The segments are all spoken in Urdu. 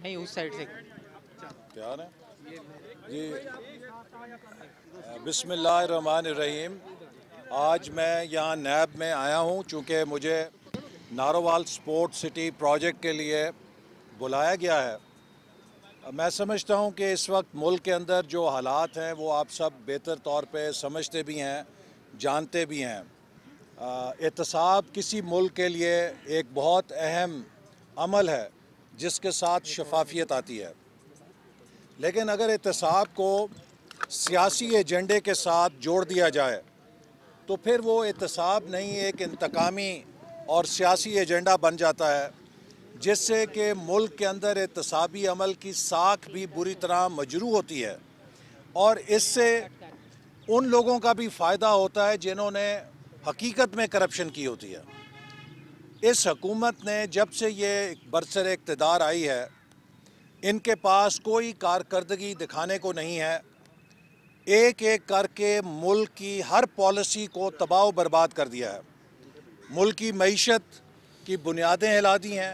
नहीं उस साइड से तैयार हैं जी। बिस्मिल्लाहिर्रहमानिर्रहीम। आज मैं यहाँ नैब में आया हूँ चूँकि मुझे नारोवाल स्पोर्ट्स सिटी प्रोजेक्ट के लिए बुलाया गया है। मैं समझता हूँ कि इस वक्त मुल्क के अंदर जो हालात हैं वो आप सब बेहतर तौर पे समझते भी हैं, जानते भी हैं। एहतसाब किसी मुल्क के लिए एक बहुत अहम अमल है जिसके साथ शफाफियत आती है, लेकिन अगर एहतसाब को सियासी एजेंडे के साथ जोड़ दिया जाए तो फिर वो एहतसाब नहीं, एक इंतकामी और सियासी एजेंडा बन जाता है, जिससे कि मुल्क के अंदर एहतसाबी अमल की साख भी बुरी तरह मजरूह होती है और इससे उन लोगों का भी फ़ायदा होता है जिन्होंने हकीकत में करप्शन की होती है। इस हुकूमत ने जब से ये बरसर इक़्तिदार आई है, इनके पास कोई कारकर्दगी दिखाने को नहीं है। एक एक करके मुल्क की हर पॉलिसी को तबाह व बर्बाद कर दिया है। मुल्क की मईशत की बुनियादें हिला दी हैं।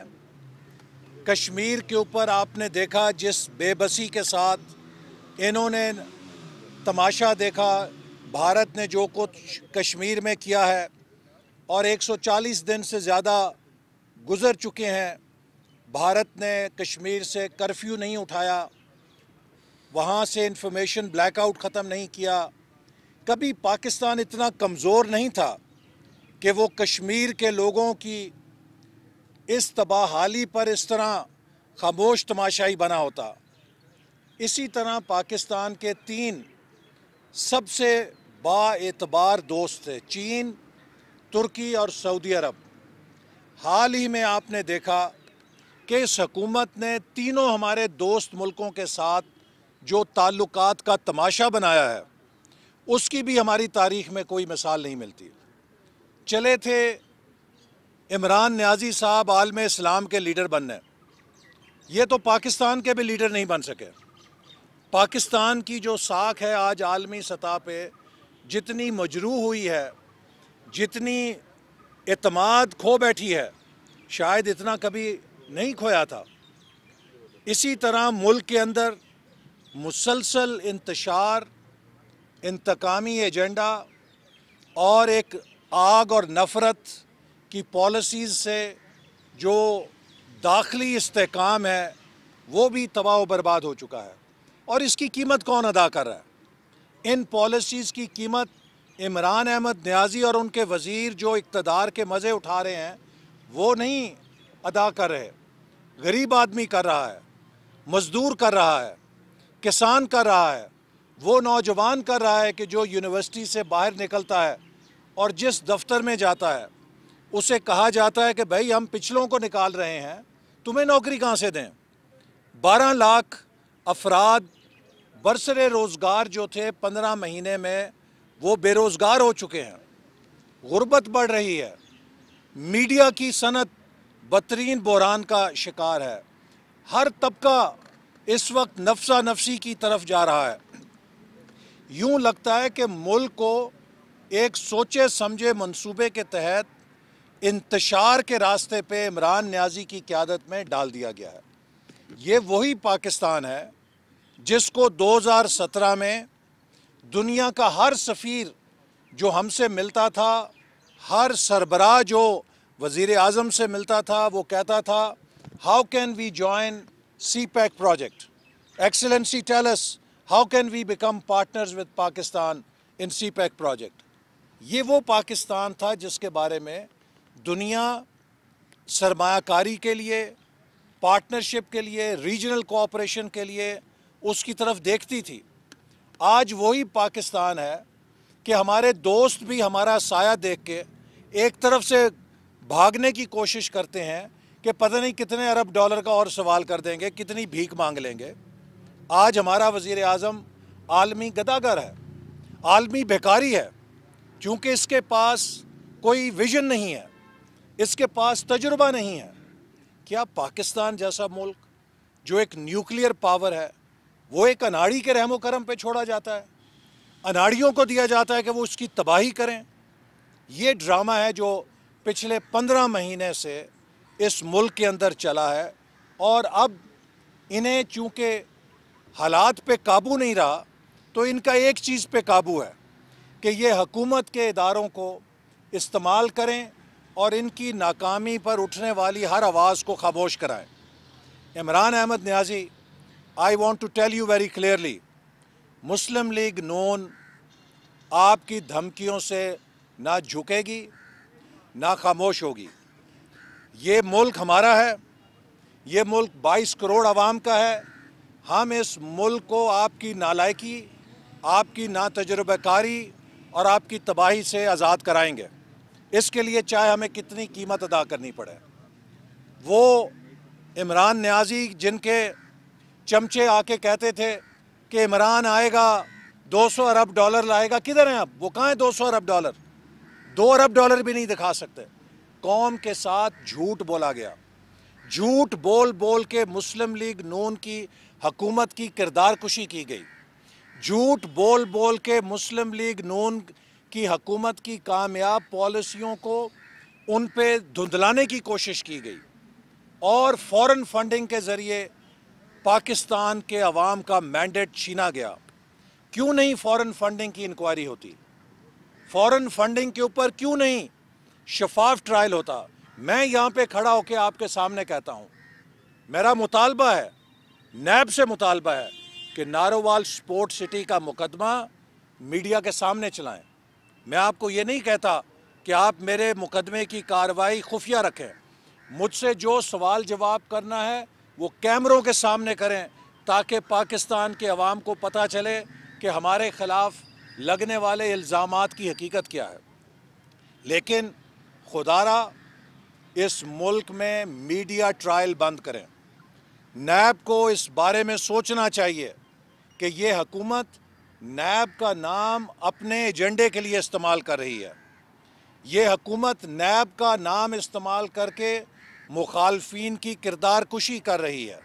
कश्मीर के ऊपर आपने देखा जिस बेबसी के साथ इन्होंने तमाशा देखा, भारत ने जो कुछ कश्मीर में किया है, और 140 दिन से ज़्यादा गुज़र चुके हैं। भारत ने कश्मीर से कर्फ्यू नहीं उठाया, वहाँ से इंफॉर्मेशन ब्लैकआउट ख़त्म नहीं किया। कभी पाकिस्तान इतना कमज़ोर नहीं था कि वो कश्मीर के लोगों की इस तबाहाली पर इस तरह खामोश तमाशाई बना होता। इसी तरह पाकिस्तान के 3 सबसे बाएतबार दोस्त थे, चीन, तुर्की और सऊदी अरब। हाल ही में आपने देखा कि इस हुकूमत ने तीनों हमारे दोस्त मुल्कों के साथ जो ताल्लुकात का तमाशा बनाया है, उसकी भी हमारी तारीख़ में कोई मिसाल नहीं मिलती। चले थे इमरान नियाज़ी साहब आलम इस्लाम के लीडर बनने, ये तो पाकिस्तान के भी लीडर नहीं बन सके। पाकिस्तान की जो साख है आज आलमी सतह पे जितनी मजरूह हुई है, जितनी एतमाद खो बैठी है, शायद इतना कभी नहीं खोया था। इसी तरह मुल्क के अंदर मुसलसल इंतशार, इंतकामी एजेंडा और एक आग और नफ़रत की पॉलिसीज़ से जो दाखिली इस्तेहकाम है वो भी तबाह व बर्बाद हो चुका है। और इसकी कीमत कौन अदा कर रहा है? इन पॉलिसीज़ की कीमत इमरान अहमद नियाज़ी और उनके वज़ीर जो इक़्तिदार के मज़े उठा रहे हैं वो नहीं अदा कर रहे। गरीब आदमी कर रहा है, मज़दूर कर रहा है, किसान कर रहा है, वो नौजवान कर रहा है कि जो यूनिवर्सिटी से बाहर निकलता है और जिस दफ्तर में जाता है उसे कहा जाता है कि भाई हम पिछलों को निकाल रहे हैं, तुम्हें नौकरी कहाँ से दें। 12 लाख अफराद बरसरे रोज़गार जो थे 15 महीने में वो बेरोज़गार हो चुके हैं। गुर्बत बढ़ रही है। मीडिया की सनत बदतरीन बहरान का शिकार है। हर तबका इस वक्त नफ्सा नफसी की तरफ जा रहा है। यूँ लगता है कि मुल्क को एक सोचे समझे मंसूबे के तहत इंतशार के रास्ते पे इमरान नियाज़ी की क़यादत में डाल दिया गया है। ये वही पाकिस्तान है जिसको 2017 में दुनिया का हर सफ़ीर जो हमसे मिलता था, हर सरबराह जो वज़ीर आज़म से मिलता था, वो कहता था how can we join CPEC project? Excellency, tell us how can we become partners with Pakistan in CPEC project? ये वो पाकिस्तान था जिसके बारे में दुनिया सरमायाकारी के लिए, पार्टनरशिप के लिए, रीजनल कोऑपरेशन के लिए उसकी तरफ देखती थी। आज वही पाकिस्तान है कि हमारे दोस्त भी हमारा साया देख के एक तरफ से भागने की कोशिश करते हैं कि पता नहीं कितने अरब डॉलर का और सवाल कर देंगे, कितनी भीख मांग लेंगे। आज हमारा वज़ीर आज़म आलमी गदागर है, आलमी भिखारी है, क्योंकि इसके पास कोई विजन नहीं है, इसके पास तजुर्बा नहीं है। क्या पाकिस्तान जैसा मुल्क जो एक न्यूक्लियर पावर है वो एक अनाड़ी के रहमो करम पे छोड़ा जाता है? अनाड़ियों को दिया जाता है कि वो उसकी तबाही करें। ये ड्रामा है जो पिछले 15 महीने से इस मुल्क के अंदर चला है और अब इन्हें चूँकि हालात पे काबू नहीं रहा, तो इनका एक चीज़ पे काबू है कि ये हुकूमत के इदारों को इस्तेमाल करें और इनकी नाकामी पर उठने वाली हर आवाज़ को खामोश कराएं। Imran Ahmed Niazi, I want to tell you very clearly, Muslim League Noon आपकी धमकियों से ना झुकेगी ना खामोश होगी। ये मुल्क हमारा है, ये मुल्क 22 करोड़ आवाम का है। हम इस मुल्क को आपकी नालायकी, आपकी नातजुर्बेकारी और आपकी तबाही से आज़ाद कराएंगे। इसके लिए चाहे हमें कितनी कीमत अदा करनी पड़े। वो इमरान नियाज़ी जिनके चमचे आके कहते थे कि इमरान आएगा, 200 अरब डॉलर लाएगा, किधर हैं अब? वो कहाँ हैं 200 अरब डॉलर? 2 अरब डॉलर भी नहीं दिखा सकते। कौम के साथ झूठ बोला गया, झूठ बोल बोल के मुस्लिम लीग नून की हुकूमत की किरदार कुशी की गई, झूठ बोल बोल के मुस्लिम लीग नून की हुकूमत की कामयाब पॉलिसियों को उन पे धुंधलाने की कोशिश की गई और फॉरेन फंडिंग के ज़रिए पाकिस्तान के अवाम का मैंडेट छीना गया। क्यों नहीं फॉरेन फंडिंग की इंक्वायरी होती? फॉरेन फंडिंग के ऊपर क्यों नहीं शफाफ ट्रायल होता? मैं यहाँ पे खड़ा होकर आपके सामने कहता हूँ, मेरा मुतालबा है, नैब से मुतालबा है कि नारोवाल स्पोर्ट सिटी का मुकदमा मीडिया के सामने चलाएं। मैं आपको ये नहीं कहता कि आप मेरे मुकदमे की कार्रवाई खुफिया रखें। मुझसे जो सवाल जवाब करना है वो कैमरों के सामने करें, ताकि पाकिस्तान के अवाम को पता चले कि हमारे ख़िलाफ़ लगने वाले इल्ज़ामात की हकीकत क्या है। लेकिन खुदारा इस मुल्क में मीडिया ट्रायल बंद करें। नैब को इस बारे में सोचना चाहिए कि ये हुकूमत नैब का नाम अपने एजेंडे के लिए इस्तेमाल कर रही है। ये हुकूमत नैब का नाम इस्तेमाल करके मुखालफीन की किरदार कुशी कर रही है।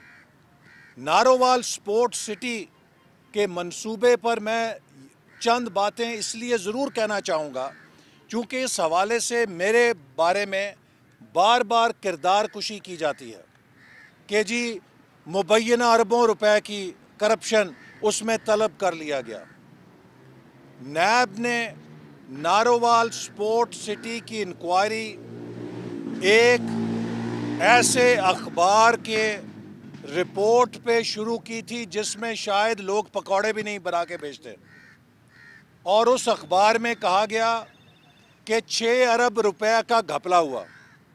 नारोवाल स्पोर्ट्स सिटी के मंसूबे पर मैं चंद बातें इसलिए ज़रूर कहना चाहूँगा क्योंकि इस हवाले से मेरे बारे में बार बार किरदार कुशी की जाती है कि जी मुबैना अरबों रुपए की करप्शन उसमें तलब कर लिया गया। नैब ने नारोवाल स्पोर्ट सिटी की इंक्वायरी एक ऐसे अखबार के रिपोर्ट पे शुरू की थी जिसमें शायद लोग पकौड़े भी नहीं बना के बेचते, और उस अखबार में कहा गया कि 6 अरब रुपए का घपला हुआ।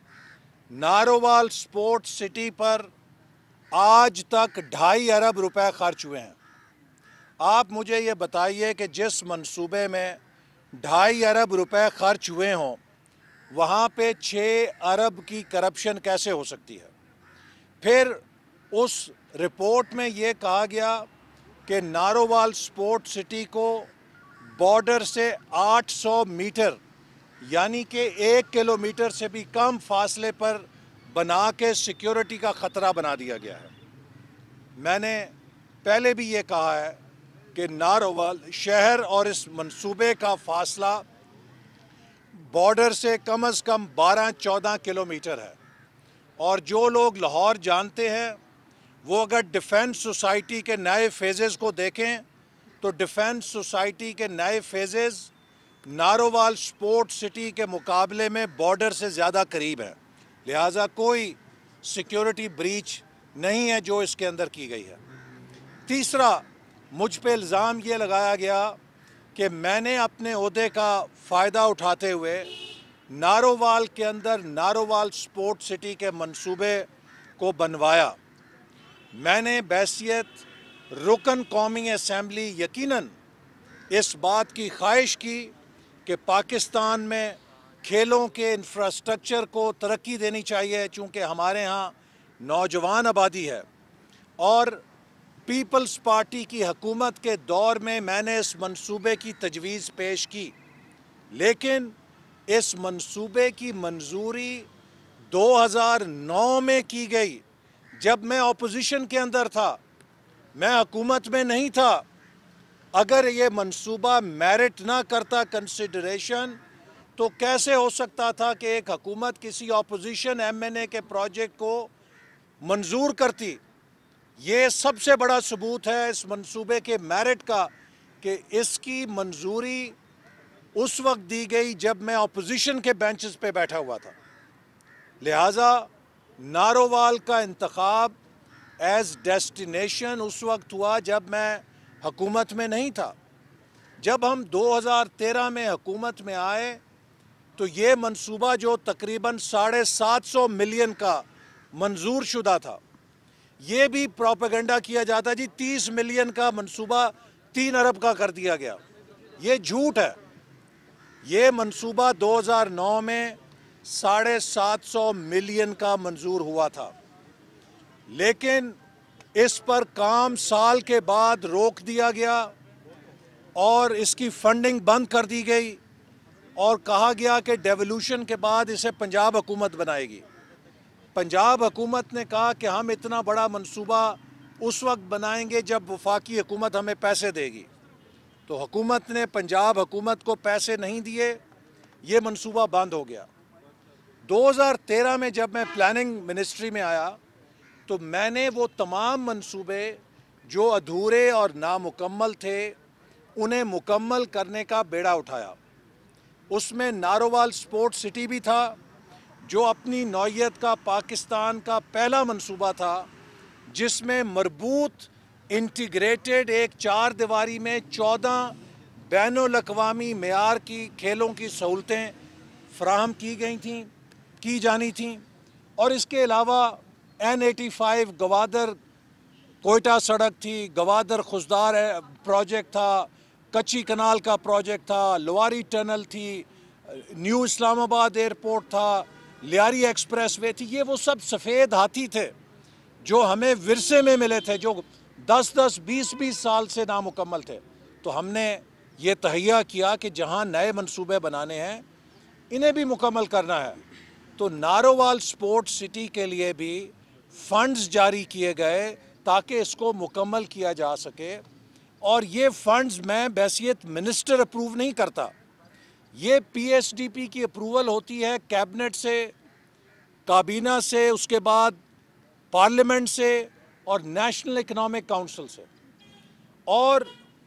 नारोवाल स्पोर्ट सिटी पर आज तक 2.5 अरब रुपए खर्च हुए हैं। आप मुझे ये बताइए कि जिस मंसूबे में 2.5 अरब रुपए खर्च हुए हों, वहाँ पे 6 अरब की करप्शन कैसे हो सकती है? फिर उस रिपोर्ट में ये कहा गया कि नारोवाल स्पोर्ट सिटी को बॉर्डर से 800 मीटर यानी कि 1 किलोमीटर से भी कम फासले पर बना के सिक्योरिटी का ख़तरा बना दिया गया है। मैंने पहले भी ये कहा है कि नारोवाल शहर और इस मंसूबे का फासला बॉर्डर से कम 12-14 किलोमीटर है, और जो लोग लाहौर जानते हैं वो अगर डिफेंस सोसाइटी के नए फेजेस को देखें तो डिफेंस सोसाइटी के नए फेजेस नारोवाल स्पोर्ट सिटी के मुकाबले में बॉर्डर से ज़्यादा करीब है। लिहाजा कोई सिक्योरिटी ब्रीच नहीं है जो इसके अंदर की गई है। तीसरा, मुझ पे इल्ज़ाम ये लगाया गया कि मैंने अपने ओहदे का फ़ायदा उठाते हुए नारोवाल के अंदर नारोवाल स्पोर्ट सिटी के मंसूबे को बनवाया। मैंने बैसियत रुकन कौमी असम्बली यकीनन इस बात की ख्वाहिश की कि पाकिस्तान में खेलों के इंफ्रास्ट्रक्चर को तरक्की देनी चाहिए, चूँकि हमारे यहाँ नौजवान आबादी है, और पीपल्स पार्टी की हुकूमत के दौर में मैंने इस मंसूबे की तजवीज़ पेश की। लेकिन इस मंसूबे की मंजूरी 2009 में की गई, जब मैं अपोजिशन के अंदर था, मैं हुकूमत में नहीं था। अगर ये मंसूबा मेरिट ना करता कंसिडरेशन, तो कैसे हो सकता था कि एक हुकूमत किसी अपोजिशन MNA के प्रोजेक्ट को मंजूर करती? یہ سب سے بڑا ثبوت ہے اس منصوبے کے میرٹ کا کہ اس کی منظوری اس وقت دی گئی جب میں اپوزیشن کے بینچز پہ بیٹھا ہوا تھا. لہٰذا نارووال کا انتخاب ایز ڈیسٹینیشن اس وقت ہوا جب میں حکومت میں نہیں تھا. جب ہم 2013 میں حکومت میں آئے تو یہ منصوبہ جو تقریباً 750 ملین کا منظور شدہ تھا، یہ بھی پروپیگنڈا کیا جاتا جی 30 ملین کا منصوبہ 3 ارب کا کر دیا گیا. یہ جھوٹ ہے. یہ منصوبہ 2009 میں 750 ملین کا منظور ہوا تھا، لیکن اس پر کام سال کے بعد روک دیا گیا اور اس کی فنڈنگ بند کر دی گئی اور کہا گیا کہ ڈیولوشن کے بعد اسے پنجاب حکومت بنائے گی. پنجاب حکومت نے کہا کہ ہم اتنا بڑا منصوبہ اس وقت بنائیں گے جب وفاقی حکومت ہمیں پیسے دے گی. تو حکومت نے پنجاب حکومت کو پیسے نہیں دیے، یہ منصوبہ بند ہو گیا. 2013 میں جب میں پلاننگ منسٹری میں آیا تو میں نے وہ تمام منصوبے جو ادھورے اور نامکمل تھے انہیں مکمل کرنے کا بیڑا اٹھایا. اس میں نارووال سپورٹس سٹی بھی تھا جو اپنی نوعیت کا پاکستان کا پہلا منصوبہ تھا، جس میں مربوط انٹیگریٹڈ ایک 4 دیواری میں 14 بین الاقوامی معیار کی کھیلوں کی سہولتیں فراہم کی جانی تھیں. اور اس کے علاوہ N85 گوادر کوئٹہ سڑک تھی، گوادر خزدار پروجیکٹ تھا، کچی کنال کا پروجیکٹ تھا، لواری ٹنل تھی، نیو اسلام آباد ایئرپورٹ تھا، لیاری ایکسپریس وے تھی. یہ وہ سب سفید ہاتھی تھے جو ہمیں ورثے میں ملے تھے، جو 10-10 20-20 سال سے نامکمل تھے. تو ہم نے یہ تہیہ کیا کہ جہاں نئے منصوبے بنانے ہیں انہیں بھی مکمل کرنا ہے. تو نارووال سپورٹس سٹی کے لیے بھی فنڈز جاری کیے گئے تاکہ اس کو مکمل کیا جا سکے. اور یہ فنڈز میں بحیثیت منسٹر اپروو نہیں کرتا، یہ PSDP کی اپروول ہوتی ہے کیبنٹ سے، کابینہ سے، اس کے بعد پارلیمنٹ سے اور نیشنل اکنامک کونسل سے. اور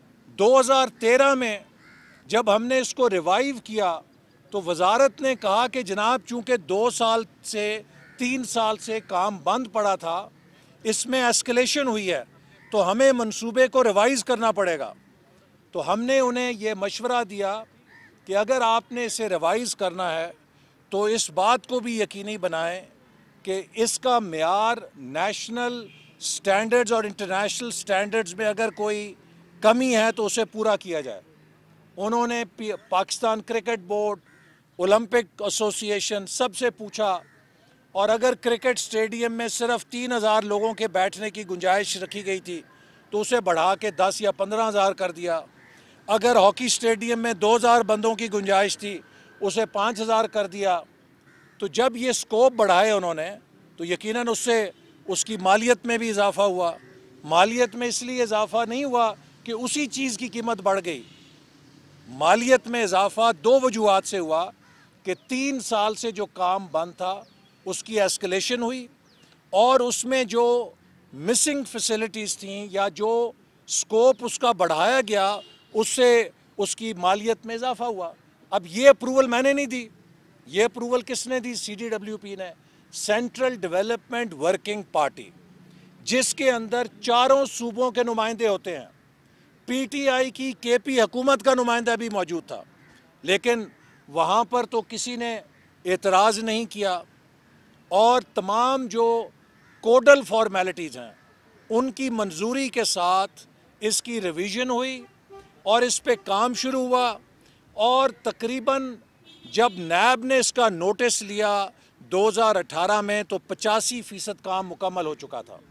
2013 میں جب ہم نے اس کو ریوائیو کیا تو وزارت نے کہا کہ جناب چونکہ 2 سال سے 3 سال سے کام بند پڑا تھا، اس میں ایسکلیشن ہوئی ہے تو ہمیں منصوبے کو ریوائز کرنا پڑے گا. تو ہم نے انہیں یہ مشورہ دیا کہ اگر آپ نے اسے ریوائز کرنا ہے تو اس بات کو بھی یقینی بنائیں کہ اس کا معیار نیشنل سٹینڈرڈز اور انٹرنیشنل سٹینڈرڈز میں اگر کوئی کمی ہے تو اسے پورا کیا جائے. انہوں نے پاکستان کرکٹ بورڈ، اولمپک ایسوسی ایشن سب سے پوچھا، اور اگر کرکٹ سٹیڈیم میں صرف 3,000 لوگوں کے بیٹھنے کی گنجائش رکھی گئی تھی تو اسے بڑھا کے 10 یا 15,000 کر دیا. اگر ہاکی سٹیڈیم میں 2,000 بندوں کی گنجائش تھی اسے 5,000 کر دیا. تو جب یہ سکوپ بڑھائے انہوں نے تو یقیناً اس سے اس کی مالیت میں بھی اضافہ ہوا. مالیت میں اس لیے اضافہ نہیں ہوا کہ اسی چیز کی قیمت بڑھ گئی. مالیت میں اضافہ 2 وجوہات سے ہوا کہ 3 سال سے جو کام بند تھا اس کی ایسکلیشن ہوئی، اور اس میں جو مسنگ فیسلٹیز تھیں یا جو سکوپ اس کا بڑھایا گیا اس سے اس کی مالیت میں اضافہ ہوا. اب یہ اپروول میں نے نہیں دی، یہ اپروول کس نے دی؟ CDWP نے، سینٹرل ڈیولپمنٹ ورکنگ پارٹی، جس کے اندر 4 صوبوں کے نمائندے ہوتے ہیں. PTI کی KP حکومت کا نمائندہ بھی موجود تھا، لیکن وہاں پر تو کسی نے اعتراض نہیں کیا. اور تمام جو کوڈل فارمیلٹیز ہیں ان کی منظوری کے ساتھ اس کی ریویژن ہوئی اور اس پہ کام شروع ہوا. اور تقریباً جب نیب نے اس کا نوٹس لیا 2018 میں تو 85% کام مکمل ہو چکا تھا.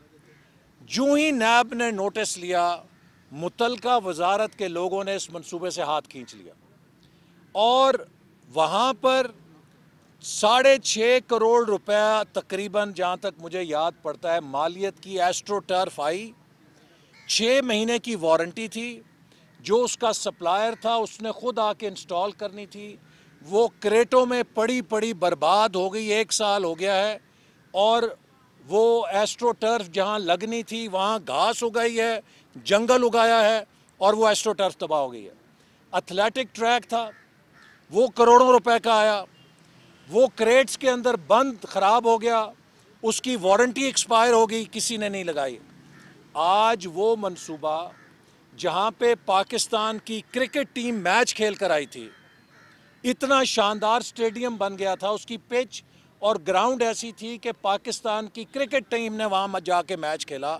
جو ہی نیب نے نوٹس لیا متعلقہ وزارت کے لوگوں نے اس منصوبے سے ہاتھ کھینچ لیا، اور وہاں پر 6.5 کروڑ روپے تقریباً، جہاں تک مجھے یاد پڑتا ہے، مالیت کی AstroTurf آئی. 6 مہینے کی وارنٹی تھی. جو اس کا سپلائر تھا اس نے خود آ کے انسٹال کرنی تھی. وہ کریٹوں میں پڑی برباد ہو گئی، 1 سال ہو گیا ہے، اور وہ ایسٹرو ٹرف جہاں لگنی تھی وہاں گھاس اگائی ہے، جنگل اگایا ہے، اور وہ ایسٹرو ٹرف تباہ ہو گئی ہے۔ ایتھلیٹک ٹریک تھا، وہ کروڑوں روپے کا آیا، وہ کریٹس کے اندر بند خراب ہو گیا، اس کی وارنٹی ایکسپائر ہو گئی، کسی نے نہیں لگائی۔ آج وہ منصوبہ جہاں پہ پاکستان کی کرکٹ ٹیم میچ کھیل کر آئی تھی، اتنا شاندار سٹیڈیم بن گیا تھا، اس کی پچ اور گراؤنڈ ایسی تھی کہ پاکستان کی کرکٹ ٹیم نے وہاں جا کے میچ کھیلا۔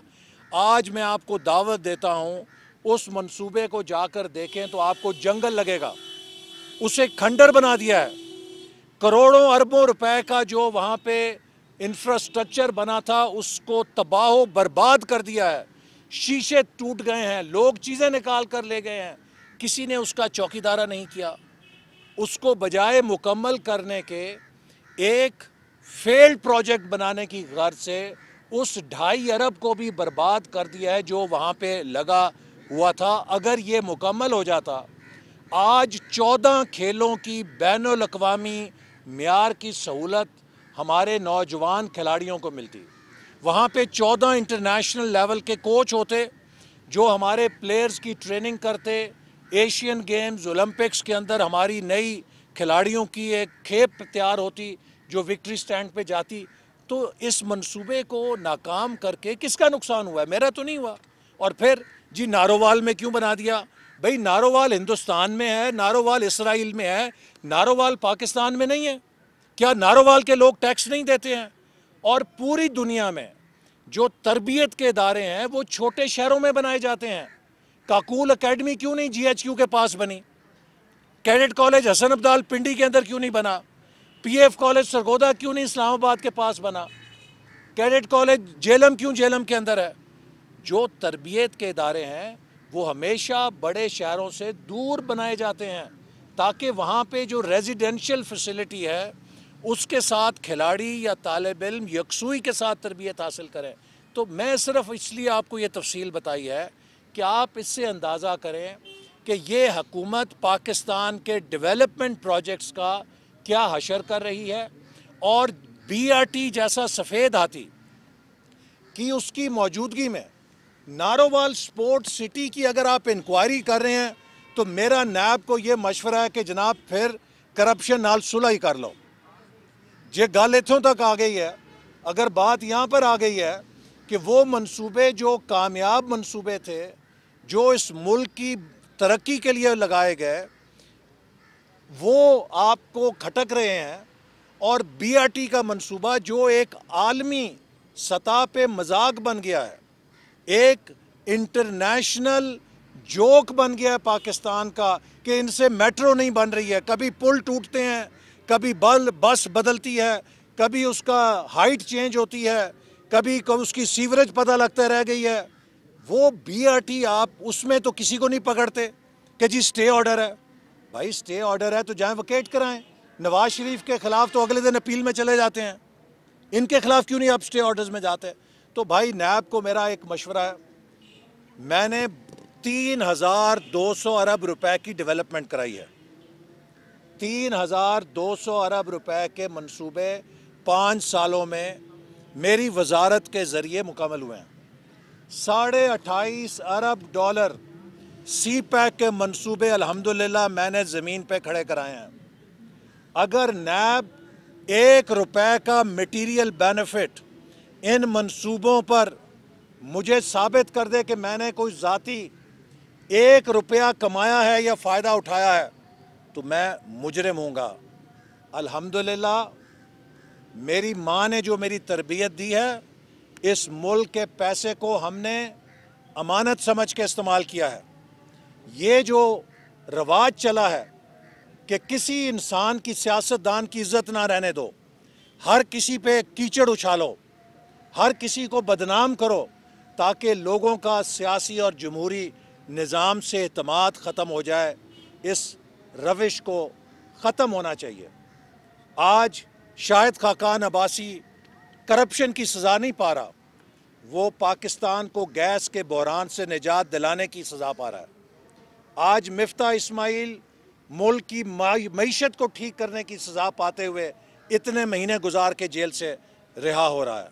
آج میں آپ کو دعوت دیتا ہوں، اس منصوبے کو جا کر دیکھیں تو آپ کو جنگل لگے گا، اسے کھنڈر بنا دیا ہے۔ کروڑوں اربوں روپے کا جو وہاں پہ انفراسٹرکچر بنا تھا اس کو تباہ و برباد کر دیا ہے، شیشے ٹوٹ گئے ہیں، لوگ چیزیں نکال کر لے گئے ہیں، کسی نے اس کا چوکیدارہ نہیں کیا۔ اس کو بجائے مکمل کرنے کے ایک فیلڈ پروجیکٹ بنانے کی غرض سے اس 2.5 ارب کو بھی برباد کر دیا ہے جو وہاں پہ لگا ہوا تھا۔ اگر یہ مکمل ہو جاتا، آج 14 کھیلوں کی بین الاقوامی معیار کی سہولت ہمارے نوجوان کھلاڑیوں کو ملتی۔ وہاں پہ 14 انٹرنیشنل لیول کے کوچ ہوتے جو ہمارے پلیئرز کی ٹریننگ کرتے، ایشین گیمز، اولمپکس کے اندر ہماری نئی کھلاڑیوں کی ایک کھیپ تیار ہوتی جو وکٹری سٹینڈ پہ جاتی۔ تو اس منصوبے کو ناکام کر کے کس کا نقصان ہوا ہے؟ میرا تو نہیں ہوا۔ اور پھر جی نارووال میں کیوں بنا دیا؟ بھئی نارووال ہندوستان میں ہے، نارووال اسرائیل میں ہے، نارووال پاکستان میں نہیں ہے؟ کیا نارووال کے لوگ ٹیکس نہیں دیتے ہیں؟ اور پوری دنیا میں جو تربیت کے ادارے ہیں وہ چھوٹے شہروں میں بنائے جاتے ہیں۔ کاکول اکیڈمی کیوں نہیں جی ایچ کیو کے پاس بنی؟ کیڈٹ کالج حسن عبدال پنڈی کے اندر کیوں نہیں بنا؟ پی ایف کالج سرگودا کیوں نہیں اسلام آباد کے پاس بنا؟ کیڈٹ کالج جیلم کیوں جیلم کے اندر ہے؟ جو تربیت کے ادارے ہیں وہ ہمیشہ بڑے شہروں سے دور بنائے جاتے ہیں تاکہ وہاں پہ جو ریزیڈینشل فیسلٹی ہے اس کے ساتھ کھلاڑی یا طالب علم یکسوئی کے ساتھ تربیت حاصل کریں۔ تو میں صرف اس لیے آپ کو یہ تفصیل بتائی ہے کہ آپ اس سے اندازہ کریں کہ یہ حکومت پاکستان کے ڈیولپمنٹ پروجیکٹس کا کیا حشر کر رہی ہے، اور بی آر ٹی جیسا سفید ہاتھی کی اس کی موجودگی میں نارووال سپورٹس سٹی کی اگر آپ انکوائری کر رہے ہیں تو میرا نیب کو یہ مشورہ ہے کہ جناب پھر کرپشن نال صلح ہی کر لو۔ یہ گل اتھوں تک آ گئی ہے، اگر بات یہاں پر آ گئی ہے کہ وہ منصوبے جو کامیاب منصوبے تھے جو اس ملک کی ترقی کے لیے لگائے گئے وہ آپ کو کھٹک رہے ہیں، اور بی آر ٹی کا منصوبہ جو ایک عالمی سطح پہ مذاق بن گیا ہے، ایک انٹرنیشنل جوک بن گیا ہے پاکستان کا کہ ان سے میٹرو نہیں بن رہی ہے، کبھی پل ٹوٹتے ہیں، کبھی بس بدلتی ہے، کبھی اس کا ہائٹ چینج ہوتی ہے، کبھی اس کی سیوریج پتہ لگتا رہ گئی ہے۔ وہ بی آر ٹی آپ اس میں تو کسی کو نہیں پکڑتے کہ جی سٹے آرڈر ہے۔ بھائی سٹے آرڈر ہے تو جائیں ویکیٹ کرائیں۔ نواز شریف کے خلاف تو اگلے دن اپیل میں چلے جاتے ہیں، ان کے خلاف کیوں نہیں آپ سٹے آرڈرز میں جاتے؟ تو بھائی نیب کو میرا ایک مشورہ ہے، میں نے 3200 ارب روپے کی ڈیولپمنٹ کرائی ہے، 3200 ارب روپے کے منصوبے 5 سالوں میں میری وزارت کے ذریعے مکمل ہوئے ہیں۔ 28.5 ارب ڈالر سی پیک کے منصوبے الحمدللہ میں نے زمین پہ کھڑے کرائے ہیں۔ اگر نیب 1 روپے کا میٹیریل بینیفٹ ان منصوبوں پر مجھے ثابت کر دے کہ میں نے کوئی ذاتی 1 روپیہ کمایا ہے یا فائدہ اٹھایا ہے تو میں مجرم ہوں گا۔ الحمدللہ میری ماں نے جو میری تربیت دی ہے، اس ملک کے پیسے کو ہم نے امانت سمجھ کے استعمال کیا ہے۔ یہ جو رواج چلا ہے کہ کسی انسان کی سیاستدان کی عزت نہ رہنے دو، ہر کسی پہ کیچڑ اچھالو، ہر کسی کو بدنام کرو تاکہ لوگوں کا سیاسی اور جمہوری نظام سے اعتماد ختم ہو جائے، اس روش کو ختم ہونا چاہیے۔ آج شاہد خاقان عباسی کرپشن کی سزا نہیں پا رہا، وہ پاکستان کو گیس کے بحران سے نجات دلانے کی سزا پا رہا ہے۔ آج مفتاح اسماعیل ملک کی معیشت کو ٹھیک کرنے کی سزا پاتے ہوئے اتنے مہینے گزار کے جیل سے رہا ہو رہا ہے۔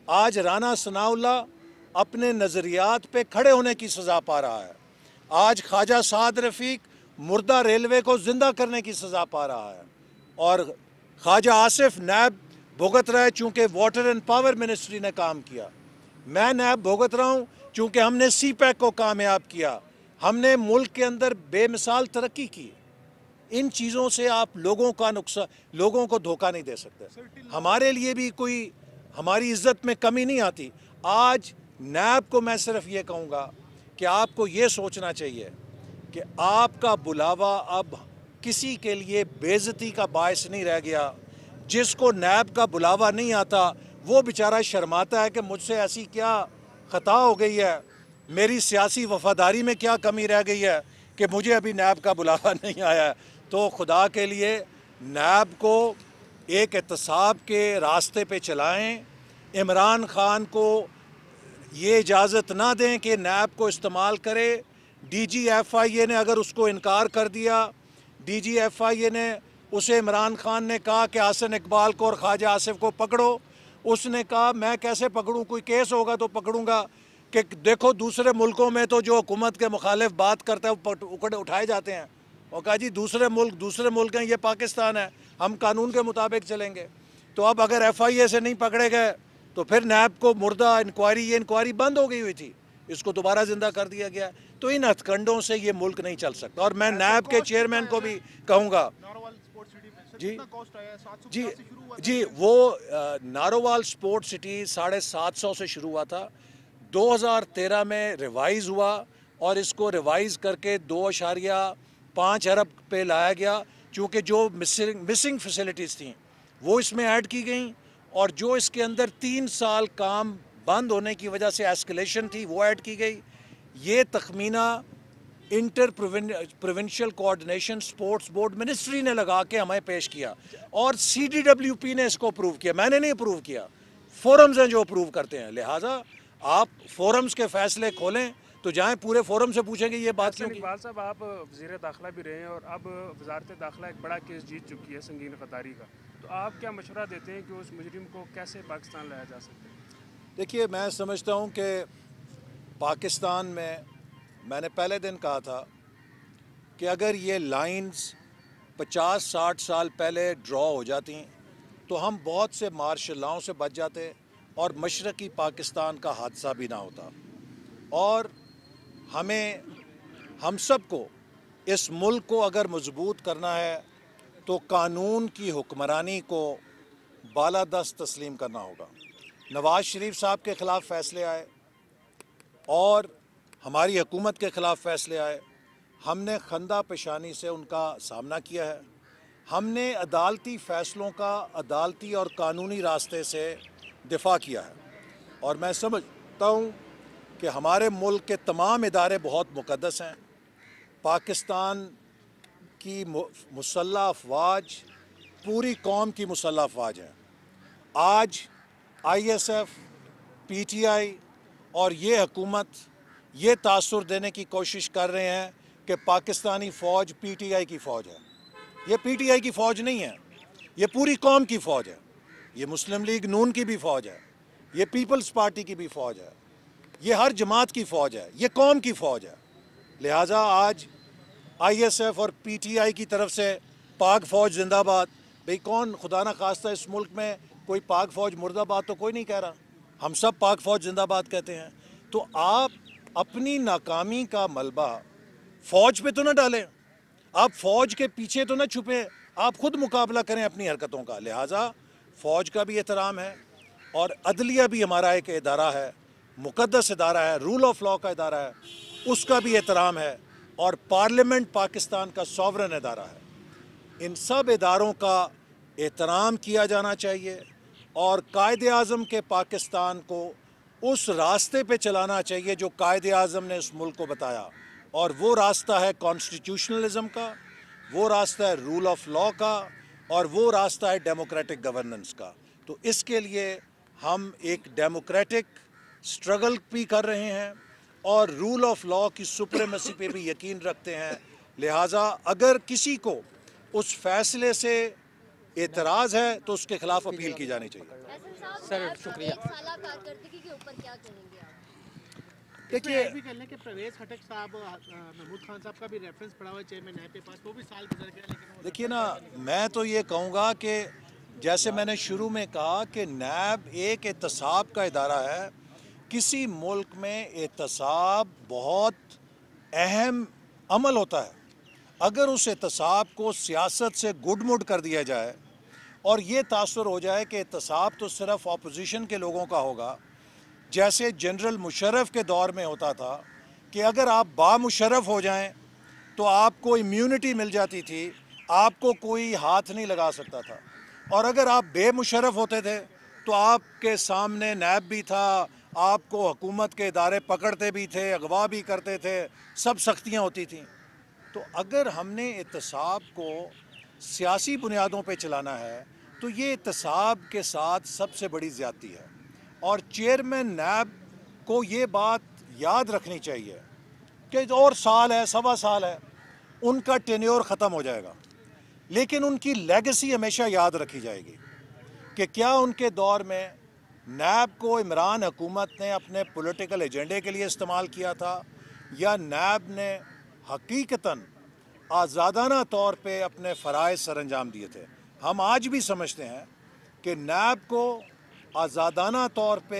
آج رانا ثناءاللہ اپنے نظریات پہ کھڑے ہونے کی سزا پا رہا ہے. آج خواجہ سعد رفیق مردہ ریلوے کو زندہ کرنے کی سزا پا رہا ہے, اور خواجہ آصف نیب بھگت رہا ہے چونکہ واٹر اینڈ پاور منسٹری نے کام کیا. میں نیب بھگت رہا ہوں چونکہ ہم نے سی پیک کو کامیاب کیا, ہم نے ملک کے اندر بے مثال ترقی کی. ان چیزوں سے آپ لوگوں کا نقصان, لوگوں کو دھوکہ نہیں دے سکتے. ہمارے لیے بھی کوئی ہماری عزت میں کمی نہیں آتی. آج نیب کو میں صرف یہ کہوں گا کہ آپ کو یہ سوچنا چاہیے کہ آپ کا بلاوا اب کسی کے لیے بے عزتی کا باعث نہیں رہ گیا. جس کو نیب کا بلاوا نہیں آتا وہ بیچارہ شرماتا ہے کہ مجھ سے ایسی کیا خطا ہو گئی ہے, میری سیاسی وفاداری میں کیا کمی رہ گئی ہے کہ مجھے ابھی نیب کا بلاوا نہیں آیا ہے. تو خدا کے لیے نیب کو ایک احتساب کے راستے پہ چلائیں. عمران خان کو یہ اجازت نہ دیں کہ نیب کو استعمال کرے. ڈی جی ایف آئی اے نے اگر اس کو انکار کر دیا, ڈی جی ایف آئی اے نے اسے عمران خان نے کہا کہ احسن اقبال کو اور خواجہ آصف کو پکڑو, اس نے کہا میں کیسے پکڑوں, کوئی کیس ہوگا تو پکڑوں گا. کہ دیکھو دوسرے ملکوں میں تو جو حکومت کے مخالف بات کرتا ہے وہ اٹھائے جاتے ہیں. اور کہا جی دوسرے ملک ہیں, یہ پاکستان ہے, ہم قانون کے مطابق چلیں گے. تو اب اگر ایف آئی اے سے نہیں پکڑے گئے تو پھر نیب کو مردہ انکوائری, یہ انکوائری بند ہو گئی ہوئی تھی, اس کو دوبارہ زندہ کر دیا گیا. تو ان ہتھ کنڈوں سے یہ ملک نہیں چل سکتا. اور میں نیب کے چیئرمین کو بھی کہوں گا, جی وہ نارووال سپورٹ سٹی 750 سے شروع ہوا تھا, 2013 میں ریوائز ہوا اور اس کو ریوائز کر کے 2.5 ارب پہ لایا گیا, چونکہ جو مسنگ فیسلٹیز تھیں وہ اس میں ایڈ کی گئیں, اور جو اس کے اندر 3 سال کام بند ہونے کی وجہ سے ایسکلیشن تھی وہ ایڈ کی گئی. یہ تخمینہ inter provincial coordination sports board ministry نے لگا کے ہمیں پیش کیا, اور سی ڈی ڈبلیو پی نے اس کو اپروو کیا, میں نے نہیں اپروو کیا, فورمز ہیں جو اپروو کرتے ہیں. لہٰذا آپ فورمز کے فیصلے کھولیں تو جائیں پورے فورم سے پوچھیں گے یہ بات کیوں کی. اقبال صاحب آپ وزیر داخلہ بھی رہے ہیں اور اب وزارت داخلہ ایک بڑا کیس جیت چکی ہے سنگین قطاری کا, تو آپ کیا مشورہ دیتے ہیں کہ اس مجرم کو کیسے پاکستان لایا جا سکتا ہے؟ دیکھیے میں سمجھتا ہوں کہ پاکستان میں نے پہلے دن کہا تھا کہ اگر یہ لائنز 50-60 سال پہلے ڈرا ہو جاتی تو ہم بہت سے مارشل لاؤں سے بچ جاتے اور مشرقی پاکستان کا حادثہ بھی نہ ہوتا. اور ہم سب کو اس ملک کو اگر مضبوط کرنا ہے تو قانون کی حکمرانی کو بالادست تسلیم کرنا ہوگا. نواز شریف صاحب کے خلاف فیصلے آئے اور ہماری حکومت کے خلاف فیصلے آئے, ہم نے خندہ پیشانی سے ان کا سامنا کیا ہے. ہم نے عدالتی فیصلوں کا عدالتی اور قانونی راستے سے دفاع کیا ہے, اور میں سمجھتا ہوں کہ ہمارے ملک کے تمام ادارے بہت مقدس ہیں. پاکستان کی مسلح افواج پوری قوم کی مسلح افواج ہیں. آج I S F, P T I اور یہ حکومت یہ تاثر دینے کی کوشش کر رہے ہیں کہ پاکستانی فوج پی ٹی آئی کی فوج ہے. یہ پی ٹی آئی کی فوج نہیں ہے, یہ پوری قوم کی فوج ہے. یہ مسلم لیگ نون کی بھی فوج ہے, یہ پیپلز پارٹی کی بھی فوج ہے, یہ ہر جماعت کی فوج ہے, یہ قوم کی فوج ہے. لہٰذا آج آئی ایس ایف اور پی ٹی آئی کی طرف سے پاک فوج زندہ باد, بھئی کون خدا نہ خواستہ اس ملک میں کوئی پاک فوج مردہ باد تو کوئی نہیں کہہ رہا, ہم سب پاک فوج زندہ باد کہتے ہیں. تو آپ اپنی ناکامی کا ملبہ فوج پہ تو نہ ڈالیں, آپ فوج کے پیچھے تو نہ چھپیں, آپ خود مقابلہ کریں اپنی حرکتوں کا. لہٰذا فوج کا بھی احترام ہے, اور عدلیہ بھی ہمارا ایک ادارہ ہے, مقدس ادارہ ہے, رول آف لاء کا ادارہ ہے, اس کا بھی احترام ہے, اور پارلیمنٹ پاکستان کا سوورن ادارہ ہے. ان سب اداروں کا احترام کیا جانا چاہیے, اور قائد اعظم کے پاکستان کو اس راستے پہ چلانا چاہیے جو قائد اعظم نے اس ملک کو بتایا, اور وہ راستہ ہے کانسٹیٹیوشنلزم کا, وہ راستہ ہے رول آف لاء کا, اور وہ راستہ ہے ڈیموکریٹک گورننس کا. تو اس کے لیے ہم ایک ڈیموکریٹک سٹرگل بھی کر رہے ہیں اور رول آف لاء کی سپریمیسی پہ بھی یقین رکھتے ہیں. لہٰذا اگر کسی کو اس فیصلے سے اعتراض ہے تو اس کے خلاف اپیل کی جانی چاہیے۔ سر شکریہ۔ کارکردگی کے اوپر کیا کہیں گے آپ؟ دیکھیے بھی کر لیں کہ پرویز خٹک صاحب محمود خان صاحب کا بھی ریفرنس پڑا ہوا ہے چیئرمین نیب کے پاس، وہ بھی سال گزر گیا لیکن دیکھیے نا، میں تو یہ کہوں گا کہ جیسے میں نے شروع میں کہا کہ نیب ایک احتساب کا ادارہ ہے۔ کسی ملک میں احتساب بہت اہم عمل ہوتا ہے۔ اگر اس احتساب کو سیاست سے گڈ مڈ کر دیا جائے اور یہ تاثر ہو جائے کہ احتساب تو صرف اپوزیشن کے لوگوں کا ہوگا، جیسے جنرل مشرف کے دور میں ہوتا تھا کہ اگر آپ بامشرف ہو جائیں تو آپ کو امیونٹی مل جاتی تھی، آپ کو کوئی ہاتھ نہیں لگا سکتا تھا، اور اگر آپ بے مشرف ہوتے تھے تو آپ کے سامنے نیب بھی تھا، آپ کو حکومت کے ادارے پکڑتے بھی تھے، اغوا بھی کرتے تھے، سب سختیاں ہوتی تھیں۔ تو اگر ہم نے احتساب کو سیاسی بنیادوں پہ چلانا ہے تو یہ احتساب کے ساتھ سب سے بڑی زیادتی ہے، اور چیئرمین نیب کو یہ بات یاد رکھنی چاہیے کہ اور سال ہے، سوا سال ہے، ان کا ٹینیور ختم ہو جائے گا، لیکن ان کی لیگیسی ہمیشہ یاد رکھی جائے گی کہ کیا ان کے دور میں نیب کو عمران حکومت نے اپنے پولیٹیکل ایجنڈے کے لیے استعمال کیا تھا، یا نیب نے حقیقتاً آزادانہ طور پہ اپنے فرائض سر انجام دیے تھے۔ ہم آج بھی سمجھتے ہیں کہ نیب کو آزادانہ طور پہ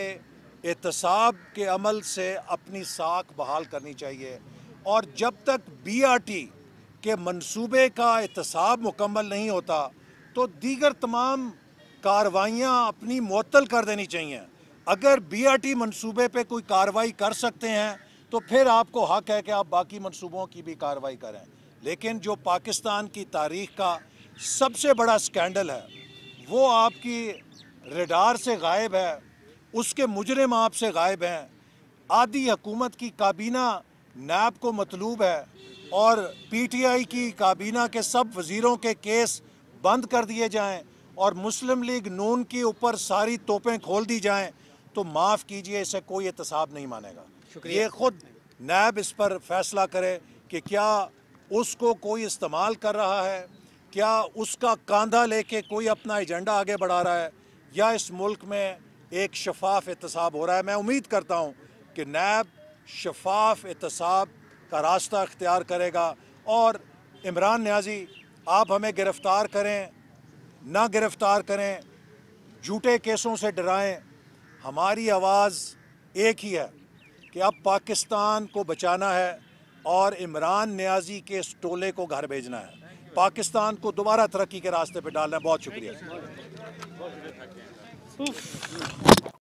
احتساب کے عمل سے اپنی ساکھ بحال کرنی چاہیے، اور جب تک بی آر ٹی کے منصوبے کا احتساب مکمل نہیں ہوتا تو دیگر تمام کاروائیاں اپنی معطل کر دینی چاہیے۔ اگر بی آر ٹی منصوبے پہ کوئی کارروائی کر سکتے ہیں تو پھر آپ کو حق ہے کہ آپ باقی منصوبوں کی بھی کارروائی کریں، لیکن جو پاکستان کی تاریخ کا سب سے بڑا سکینڈل ہے وہ آپ کی ریڈار سے غائب ہے، اس کے مجرم آپ سے غائب ہیں۔ آدھی حکومت کی کابینہ نیب کو مطلوب ہے، اور پی ٹی آئی کی کابینہ کے سب وزیروں کے کیس بند کر دیے جائیں اور مسلم لیگ نون کی اوپر ساری توپیں کھول دی جائیں تو معاف کیجئے، اسے کوئی احتساب نہیں مانے گا۔ یہ خود نیب اس پر فیصلہ کرے کہ کیا اس کو کوئی استعمال کر رہا ہے، کیا اس کا کاندھا لے کے کوئی اپنا ایجنڈا آگے بڑھا رہا ہے، یا اس ملک میں ایک شفاف احتساب ہو رہا ہے۔ میں امید کرتا ہوں کہ نیب شفاف احتساب کا راستہ اختیار کرے گا، اور عمران نیازی آپ ہمیں گرفتار کریں نہ گرفتار کریں، جھوٹے کیسوں سے ڈرائیں، ہماری آواز ایک ہی ہے کہ اب پاکستان کو بچانا ہے اور عمران نیازی کے اس ٹولے کو گھر بھیجنا ہے، پاکستان کو دوبارہ ترقی کے راستے پہ ڈالنا ہے۔ بہت شکریہ۔